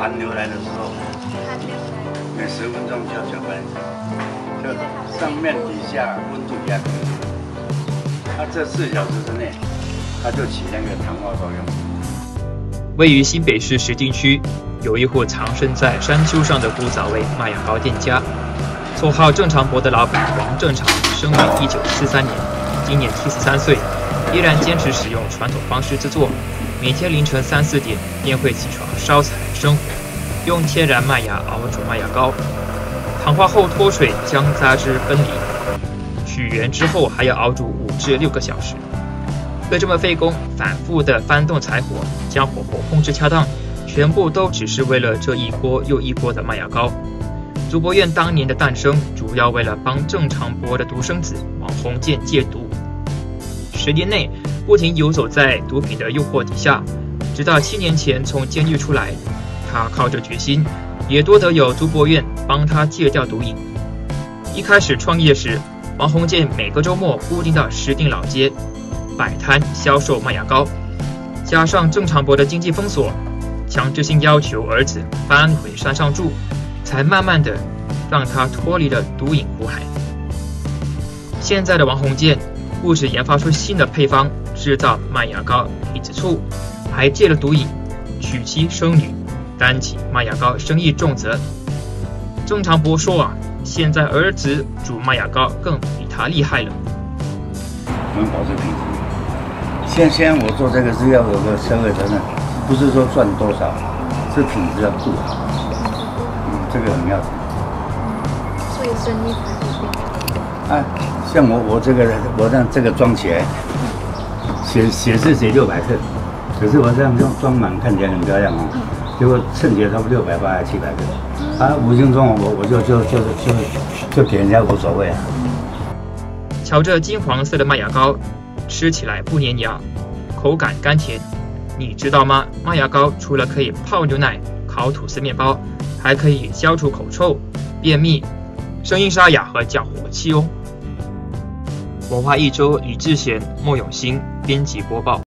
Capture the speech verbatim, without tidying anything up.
寒流来的时候， 寒流来， 每十分钟就要搅拌一次，就上面底下温度一样。它这四小时之内，它就起那个糖化作用。 位于新北市石碇区，有一户藏身在山丘上的古早味麦芽糕店家，绰号郑长博的老板王正常，生于一九四三年，今年七十三岁，依然坚持使用传统方式制作。每天凌晨三四点便会起床烧柴生火，用天然麦芽熬煮麦芽糕，糖化后脱水将杂质分离，取圆之后还要熬煮五至六个小时。会这么费工，反复的翻动柴火，将火候控制恰当，全部都只是为了这一锅又一锅的麦芽糕。竹博院当年的诞生，主要为了帮郑长博的独生子王鸿渐戒毒。十年内不停游走在毒品的诱惑底下，直到七年前从监狱出来，他靠着决心，也多得有竹博院帮他戒掉毒瘾。一开始创业时，王鸿渐每个周末固定到石碇老街摆摊销售麦芽糕，加上郑长博的经济封锁，强制性要求儿子搬回山上住，才慢慢的让他脱离了毒瘾苦海。现在的王鸿渐不止研发出新的配方，制造麦芽糕、皮子醋，还戒了毒瘾，娶妻生女，担起麦芽糕生意重责。郑长博说啊，现在儿子煮麦芽糕更比他厉害了。 我们保持品质。现现在我做这个是要有个社会责任，不是说赚多少，是品质要顾好。嗯，这个很要紧。 所以生意才会变。 啊，像我我这个我让这个装起来，写写是写六百克，可是我这样用装满看起来很漂亮哦，结果称起来差不多六百八还七百克，啊，五斤装我我就就就就就给人家无所谓啊。 瞧这金黄色的麦芽糕，吃起来不粘牙，口感甘甜。你知道吗？麦芽糕除了可以泡牛奶、烤吐司面包，还可以消除口臭、便秘、声音沙哑和降火气哦。文化一周，李志贤、莫永兴编辑播报。